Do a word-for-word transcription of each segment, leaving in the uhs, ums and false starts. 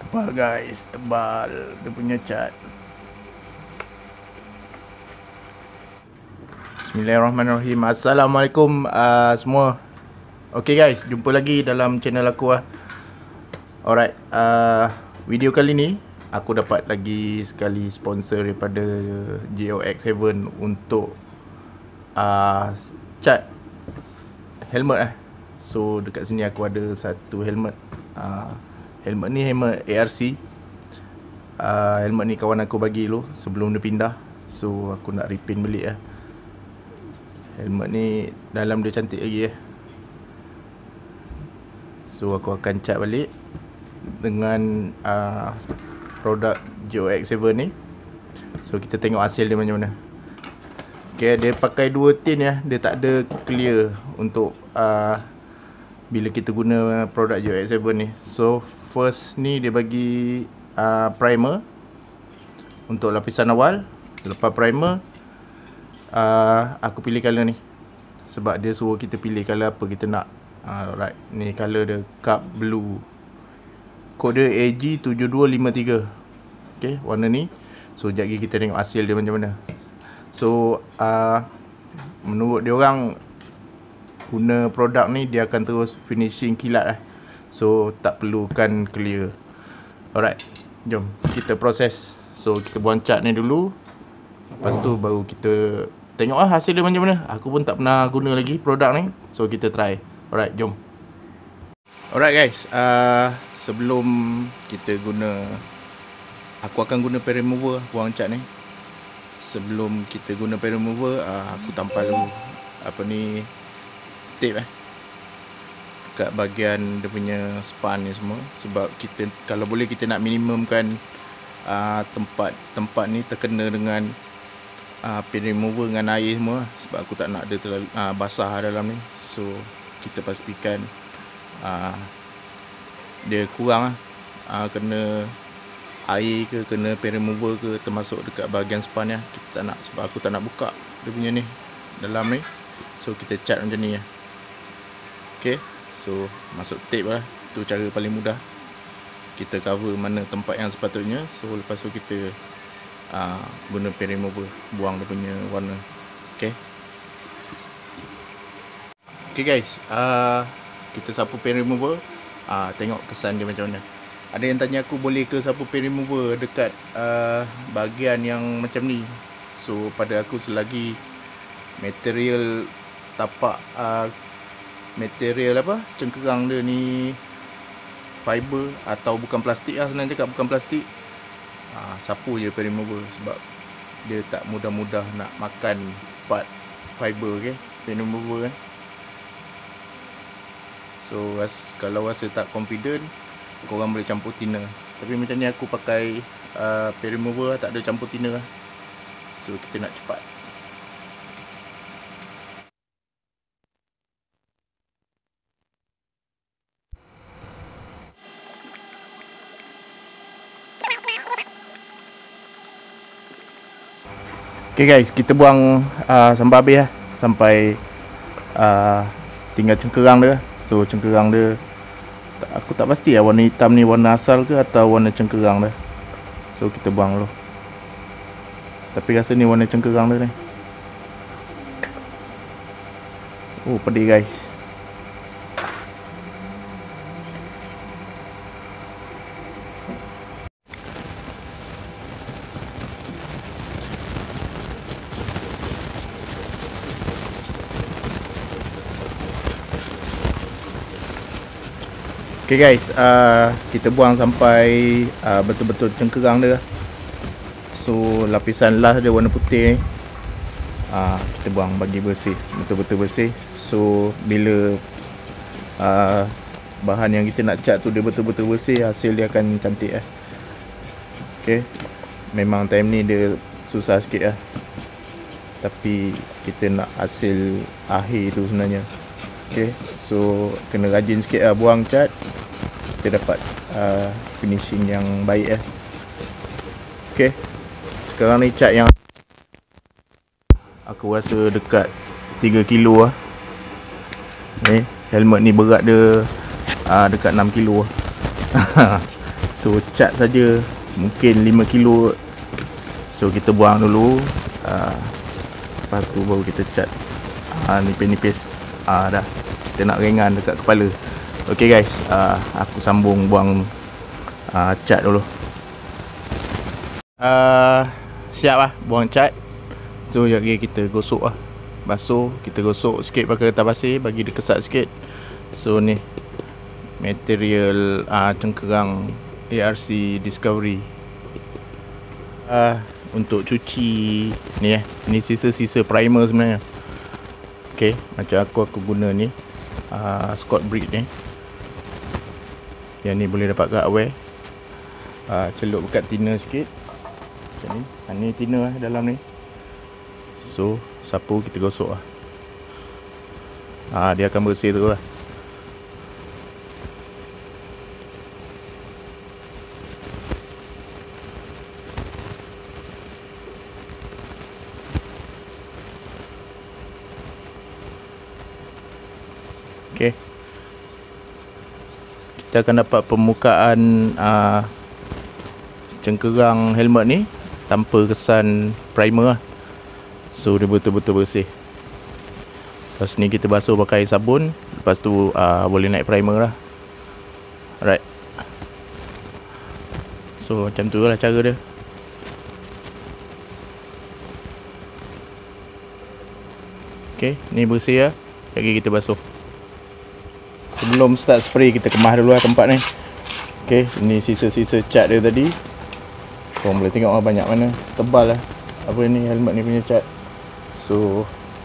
Tebal guys, tebal dia punya cat. Bismillahirrahmanirrahim. Assalamualaikum uh, semua. Okay guys, jumpa lagi dalam channel aku lah. Alright, uh, video kali ni aku dapat lagi sekali sponsor daripada G O X tujuh untuk uh, cat helmet lah. So dekat sini aku ada satu helmet. uh, Helmet ni helmet A R C. uh, Helmet ni kawan aku bagi dulu sebelum dia pindah. So aku nak repaint balik lah. Helmet ni dalam dia cantik lagi eh. So aku akan cat balik dengan uh, produk G O X tujuh ni. So kita tengok hasil dia macam mana. Okay, dia pakai dua tin ya. Dia tak ada clear untuk uh, bila kita guna produk G O X tujuh ni. So first ni dia bagi uh, primer untuk lapisan awal. Lepas primer, uh, aku pilih color ni sebab dia suruh kita pilih color apa kita nak. Alright, ni color dia cup blue. Kode A G tujuh dua lima tiga. Okay, warna ni. So sekejap lagi kita tengok hasil dia macam mana. So uh, menurut dia orang guna produk ni dia akan terus finishing kilat lah. So tak perlukan clear. Alright, jom kita proses. So kita buang cat ni dulu. Lepas tu baru kita tengok lah hasil dia macam mana. Aku pun tak pernah guna lagi produk ni. So kita try. Alright, jom. Alright guys, uh, sebelum kita guna, aku akan guna pen remover buang cat ni. Sebelum kita guna pen remover, uh, aku tampal dulu apa ni, tape eh kat bahagian dia punya span ni semua. Sebab kita kalau boleh kita nak minimumkan uh, tempat tempat ni terkena dengan uh, pen remover dengan air semua. Sebab aku tak nak dia terlalu uh, basah dalam ni. So kita pastikan uh, dia kurang lah. uh, kena air ke, kena pen remover ke, termasuk dekat bahagian span ya. Kita tak nak, sebab aku tak nak buka dia punya ni dalam ni. So kita cat macam ni ya. Okay, so masuk tape lah. Tu cara paling mudah. Kita cover mana tempat yang sepatutnya. So lepas tu kita uh, guna pen remover buang dia punya warna. Okay. Okay guys, uh, kita sapu pen remover. uh, Tengok kesan dia macam mana. Ada yang tanya aku boleh ke sapu pen remover dekat uh, bahagian yang macam ni. So pada aku selagi material tapak uh, material apa cengkerang dia ni fiber atau bukan plastik lah, senang cakap bukan plastik, uh, sapu je pen remover. Sebab dia tak mudah-mudah nak makan part fiber. Okay, pen remover kan. So ras, kalau rasa tak confident, korang boleh campur thinner. Tapi macam ni aku pakai uh, pen remover, tak ada campur thinner lah. So kita nak cepat. Okay guys, kita buang uh, sampai habis lah. Sampai uh, tinggal cengkerang dia. So cengkerang dia, aku tak pasti lah warna hitam ni warna asal ke atau warna cengkerang dia. So kita buang dulu. Tapi rasa ni warna cengkerang dia ni. Oh pedih guys. Okay guys, uh, kita buang sampai uh, betul-betul cengkerang dia. So lapisan last dia warna putih ni, uh, kita buang bagi bersih, betul-betul bersih. So bila uh, bahan yang kita nak cat tu dia betul-betul bersih, hasil dia akan cantik lah. Okay, memang time ni dia susah sikit lah, tapi kita nak hasil akhir tu sebenarnya. Okay, so kena rajin sikit lah buang cat, kita dapat uh, finishing yang baik lah. Okay, sekarang ni cat yang aku rasa dekat tiga kilo lah. Ni helmet ni berat dia uh, dekat enam kilo lah. So So cat saja mungkin lima kilo. So kita buang dulu, uh, lepas tu baru kita cat uh, nipis-nipis. uh, Dah, kita nak ringan dekat kepala. Okay guys, uh, aku sambung buang uh, cat dulu. uh, Siap lah buang cat. So sekejap lagi kita gosok lah, basuh, kita gosok sikit pakai kertas pasir, bagi dia kesat sikit. So ni material uh, cengkerang A R C Discovery uh, untuk cuci ni eh. Ni sisa-sisa primer sebenarnya. Okay, macam aku aku guna ni uh, Scott Breed ni. Yang ni boleh dapat kat aware. uh, Celup dekat thinner sikit macam ni. Ha, ni thinner lah dalam ni. So sapu kita gosok lah. ha, Dia akan bersih terus lah. Okay, kita akan dapat permukaan uh, cengkerang helmet ni tanpa kesan primer lah. So dia betul-betul bersih. Lepas ni kita basuh pakai sabun. Lepas tu uh, boleh naik primer lah. Alright. So macam tu lah cara dia. Okay, ni bersih lah. Lagi kita basuh. Sebelum start spray, kita kemas dulu lah tempat ni. Okay, ni sisa-sisa cat dia tadi. Korang boleh tengok lah banyak mana. Tebal lah apa ni helmet ni punya cat. So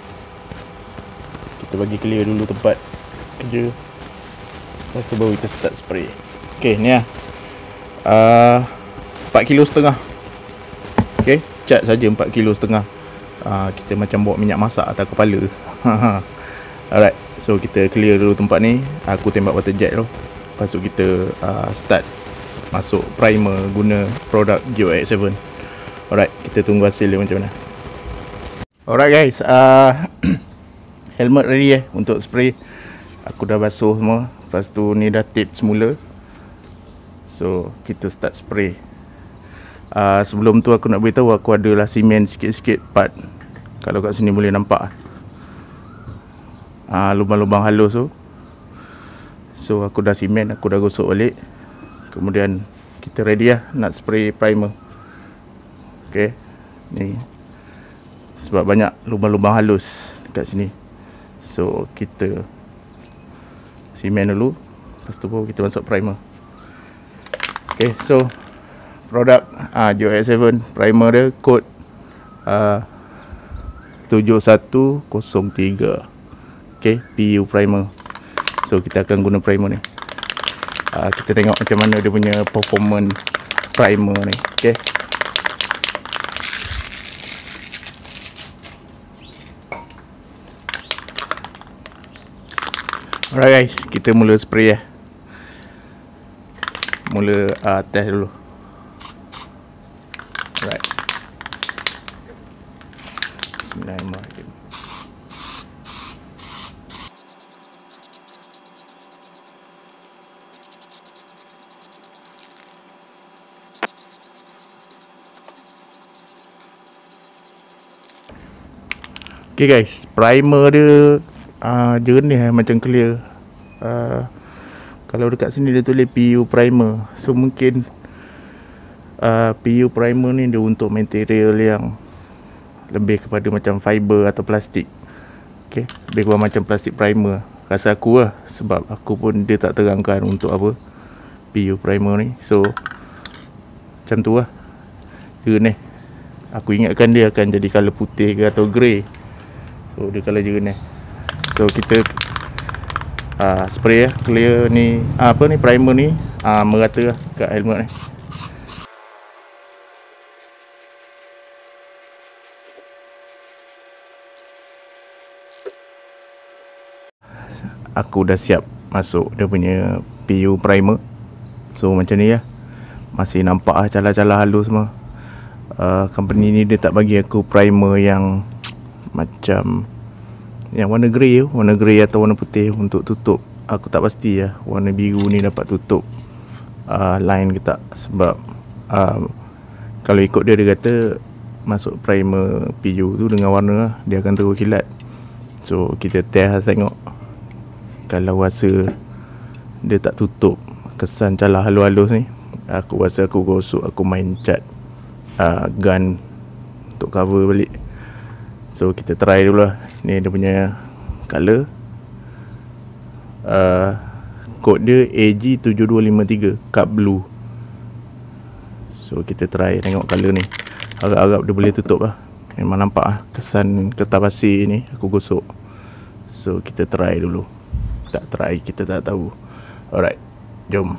kita bagi clear dulu tempat kerja. Lepas tu baru kita start spray. Okay, ni lah uh, empat kilo setengah. Okay, cat saja empat kilo setengah. uh, Kita macam bawa minyak masak atas kepala. Alright, so kita clear dulu tempat ni. Aku tembak water jet tu. Lepas tu kita uh, start masuk primer guna produk G O X tujuh. Alright, kita tunggu hasil dia macam mana. Alright guys, uh, helmet ready eh untuk spray. Aku dah basuh semua. Lepas tu ni dah tape semula. So kita start spray. uh, Sebelum tu aku nak beritahu, aku adalah simen sikit-sikit part. Kalau kat sini boleh nampak uh, lubang-lubang halus tu. So aku dah simen, aku dah gosok balik. Kemudian kita ready lah nak spray primer. Okay, ni sebab banyak lubang-lubang halus dekat sini. So kita simen dulu. Lepas tu baru kita masuk primer. Okay, so produk uh, G O X tujuh primer dia kod uh, tujuh satu kosong tiga. Okay, P U primer. So kita akan guna primer ni. uh, Kita tengok macam mana dia punya performance primer ni. Okay, alright guys, kita mula spray lah. Mula uh, test dulu. Alright, Bismillahirrahmanirrahim. Okay guys, primer dia uh, jernih macam clear. uh, Kalau dekat sini dia tulis P U primer. So mungkin uh, P U primer ni dia untuk material yang lebih kepada macam fiber atau plastik. Okay, lebih kurang macam plastik primer rasa aku lah. Sebab aku pun dia tak terangkan untuk apa P U primer ni. So macam tu lah jernih. Aku ingatkan dia akan jadi colour putih ke atau grey. So dia colour jernih. So kita uh, spray lah, clear ni uh, apa ni primer ni uh, merata lah kat helmet ni. Aku dah siap masuk dia punya P U primer. So macam ni lah. Masih nampak lah calar-calar halus semua. uh, Company ni dia tak bagi aku primer yang macam yang warna grey, warna grey atau warna putih untuk tutup. Aku tak pasti lah warna biru ni dapat tutup uh, line ke tak. Sebab uh, kalau ikut dia, dia kata masuk primer P U tu dengan warna lah, dia akan terus kilat. So kita test tengok. Kalau rasa dia tak tutup kesan calar halus-halus ni, aku rasa aku gosok, aku main cat uh, gun untuk cover balik. So kita try dulu lah. Ni dia punya colour, uh, kod dia A G tujuh dua lima tiga, cup blue. So kita try tengok colour ni. Harap-harap dia boleh tutup lah. Memang nampak lah kesan kertas pasir ni aku gosok. So kita try dulu. Tak try kita tak tahu. Alright, jom.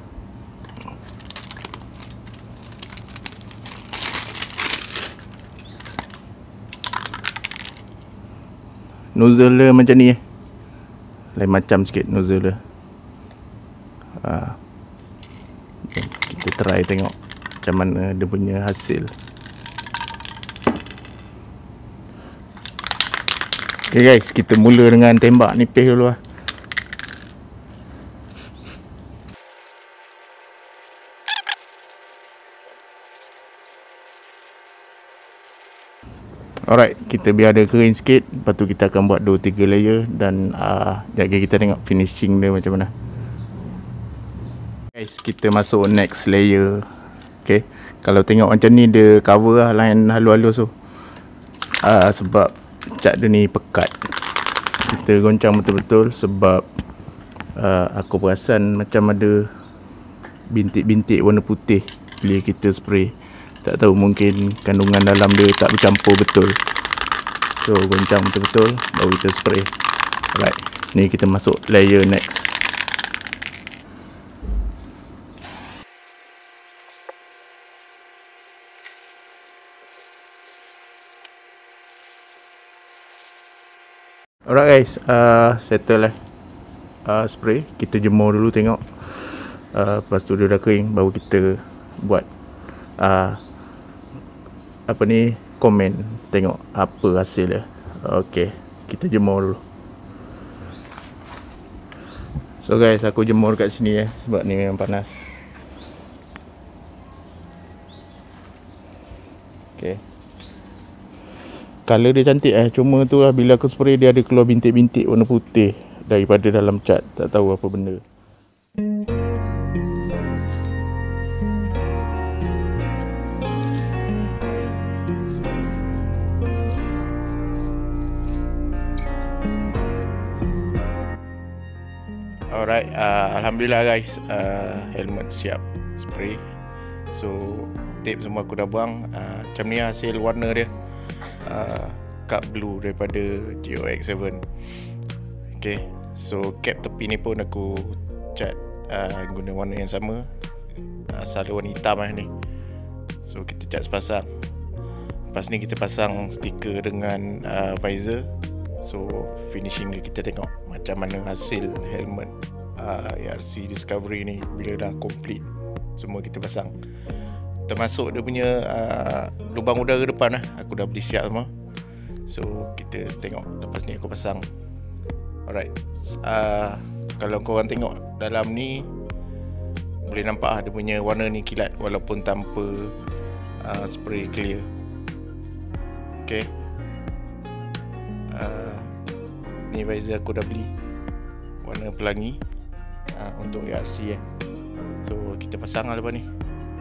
Nozzle dia macam ni eh. Lain macam sikit nozzle dia. ha. Jom kita try tengok macam mana dia punya hasil. Okay guys, kita mula dengan tembak nipis dulu lah. Alright, kita biar dia kering sikit. Lepas tu kita akan buat dua tiga layer. Dan uh, jaga kita tengok finishing dia macam mana. Guys, kita masuk next layer. Okay, kalau tengok macam ni, dia cover lah line halus-halus tu. uh, Sebab cat dia ni pekat. Kita goncang betul-betul. Sebab uh, aku perasan macam ada bintik-bintik warna putih bila kita spray. Tak tahu, mungkin kandungan dalam dia tak bercampur betul. So goncang betul-betul baru kita spray. Alright, ni kita masuk layer next. Alright guys, uh, settle lah uh, spray. Kita jemur dulu tengok. uh, Lepas tu dia dah kering, baru kita buat uh, apa ni, komen, tengok apa hasil dia. Ok, kita jemur dulu. So guys, aku jemur kat sini eh, sebab ni memang panas. Ok, color dia cantik eh. Cuma tu lah, bila aku spray dia ada keluar bintik-bintik warna putih daripada dalam cat. Tak tahu apa benda. Alright, uh, Alhamdulillah guys, uh, helmet siap spray. So tape semua aku dah buang. uh, Macam ni hasil warna dia, uh, cup blue daripada G O X tujuh. Okay, so cap tepi ni pun aku cat uh, guna warna yang sama. Asal dia warna hitam lah ni. So kita cat sepasang. Lepas ni kita pasang stiker dengan uh, visor. So finishing dia kita tengok macam mana hasil helmet uh, A R C Discovery ni bila dah complete. Semua kita pasang, termasuk dia punya uh, lubang udara depan lah. Aku dah beli siap semua. So kita tengok lepas ni aku pasang. Alright, uh, kalau korang tengok dalam ni, boleh nampak lah dia punya warna ni kilat walaupun tanpa uh, spray clear. Okay, uh, ni visor aku dah beli warna pelangi uh, untuk A R C eh. So kita pasang lah lepas ni.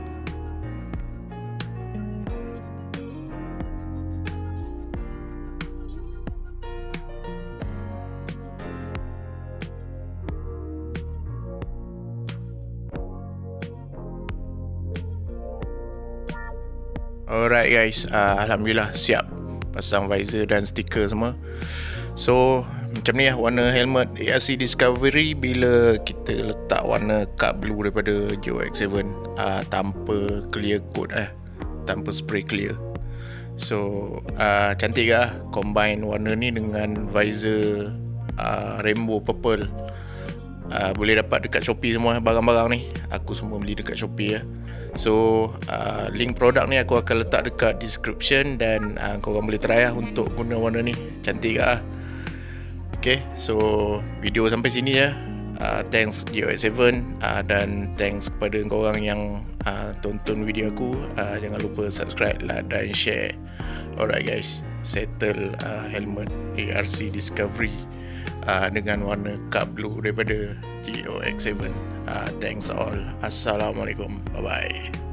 Alright guys, uh, Alhamdulillah siap pasang visor dan stiker semua. So macam ni lah warna helmet A R C Discovery bila kita letak warna cup blue daripada G O X tujuh uh, tanpa clear coat eh, tanpa spray clear. So uh, cantik lah combine warna ni dengan visor uh, rainbow purple. uh, Boleh dapat dekat Shopee semua barang-barang ni. Aku semua beli dekat Shopee ya. So uh, link produk ni aku akan letak dekat description. Dan uh, korang boleh try lah untuk guna warna ni. Cantik lah. Okay, so video sampai sini ya. uh, thanks G O X tujuh, uh, dan thanks kepada korang yang uh, tonton video aku. Uh, jangan lupa subscribe, like dan share. Alright guys, settle uh, helmet A R C Discovery uh, dengan warna cup blue daripada G O X tujuh. uh, Thanks all. Assalamualaikum. Bye bye.